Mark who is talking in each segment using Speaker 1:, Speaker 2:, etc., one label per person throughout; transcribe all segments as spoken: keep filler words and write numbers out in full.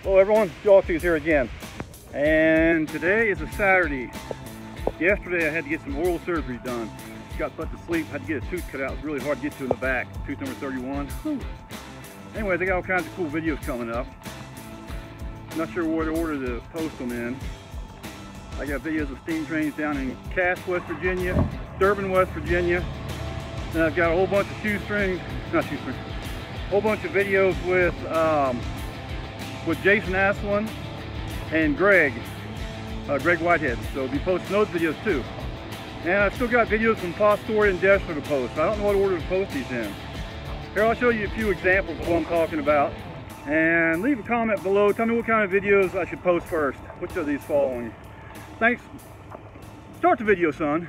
Speaker 1: Hello everyone, Jawtooth here again. And today is a Saturday. Yesterday I had to get some oral surgery done. Got put to sleep, had to get a tooth cut out. It was really hard to get to in the back. Tooth number thirty-one. Whew. Anyways, I got all kinds of cool videos coming up. Not sure what order to post them in. I got videos of steam trains down in Cass, West Virginia, Durbin, West Virginia. And I've got a whole bunch of shoestrings, not shoestrings, a whole bunch of videos with um, with Jason Aslan and Greg, uh, Greg Whitehead. So I'll be posting those videos too. And I've still got videos from Fostoria and Dessler to post. I don't know what order to post these in. Here, I'll show you a few examples of what I'm talking about. And leave a comment below. Tell me what kind of videos I should post first. Which of these following? Thanks. Start the video, son.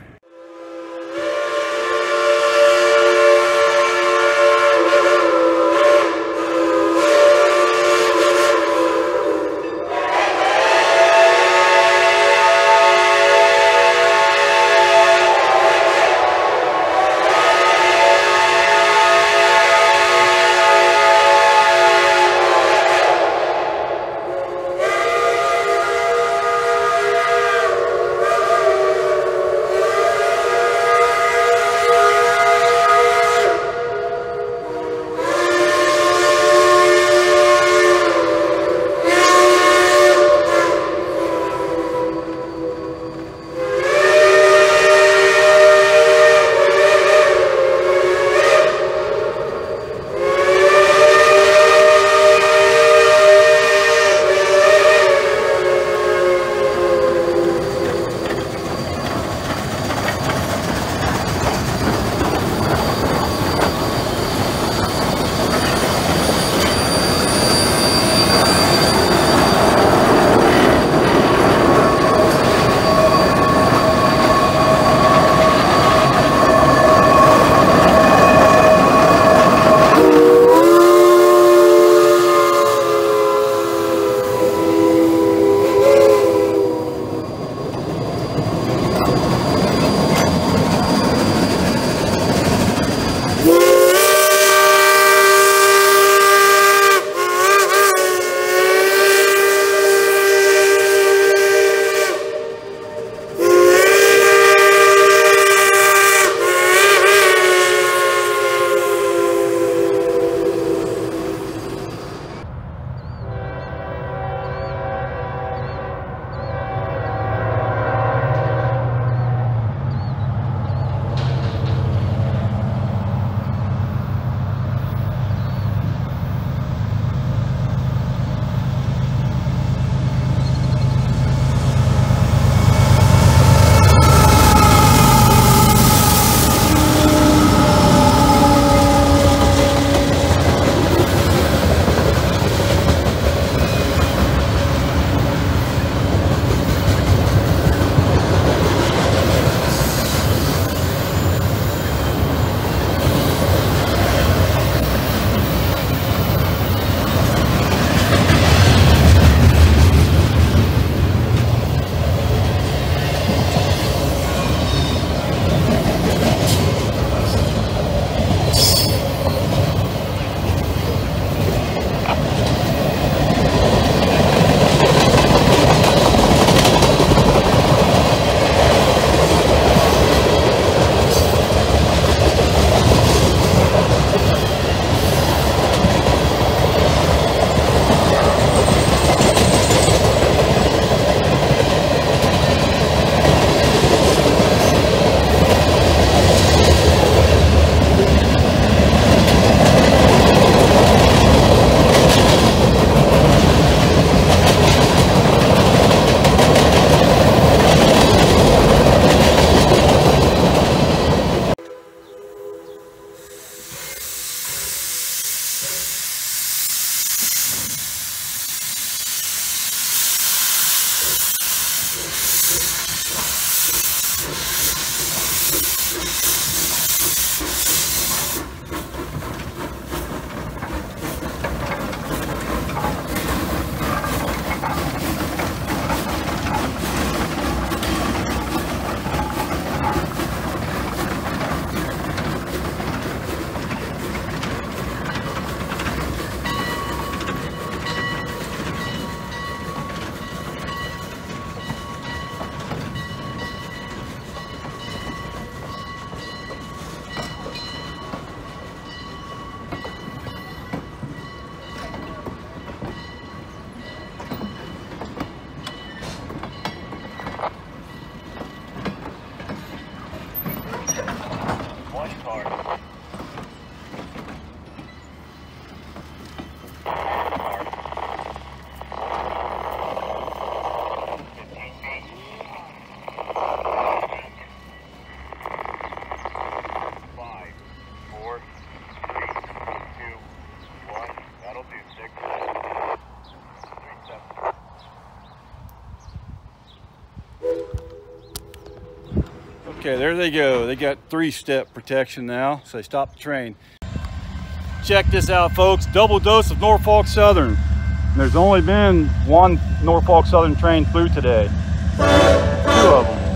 Speaker 1: Okay, there they go. They got three-step protection now, so they stop the train. Check this out, folks. Double dose of Norfolk Southern. There's only been one Norfolk Southern train through today. Two of them.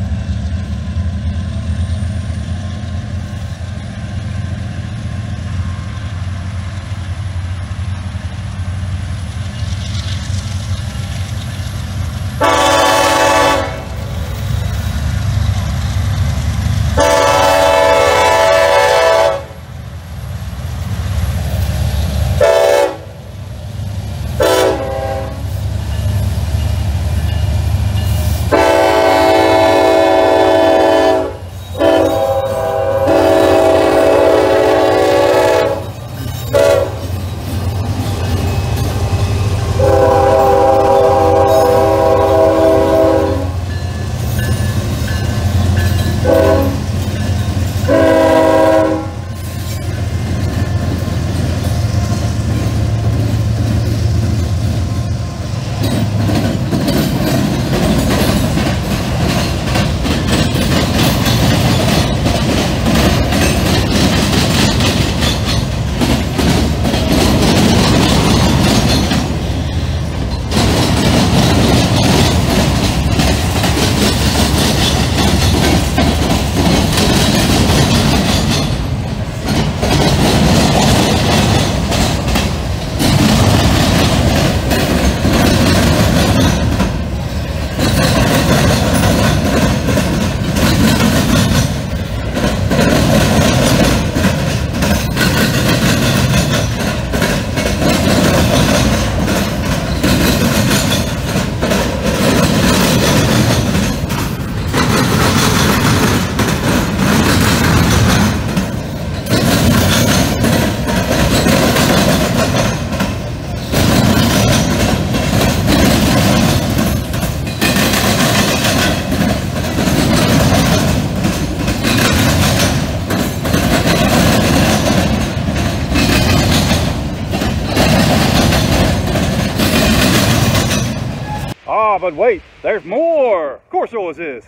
Speaker 1: Ah, but wait, there's more! Of course there always is.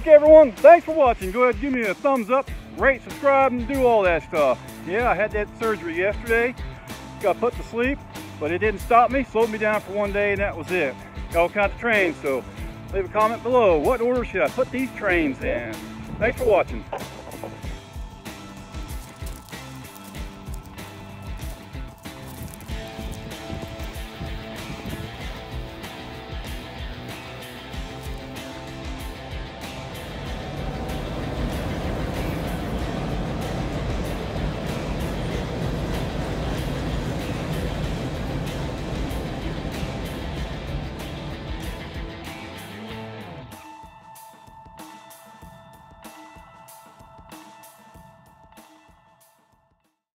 Speaker 1: Okay, everyone, thanks for watching. Go ahead and give me a thumbs up, rate, subscribe, and do all that stuff. Yeah, I had that surgery yesterday. Got put to sleep, but it didn't stop me. Slowed me down for one day, and that was it. Got all kinds of trains, so leave a comment below. What order should I put these trains in? Thanks for watching.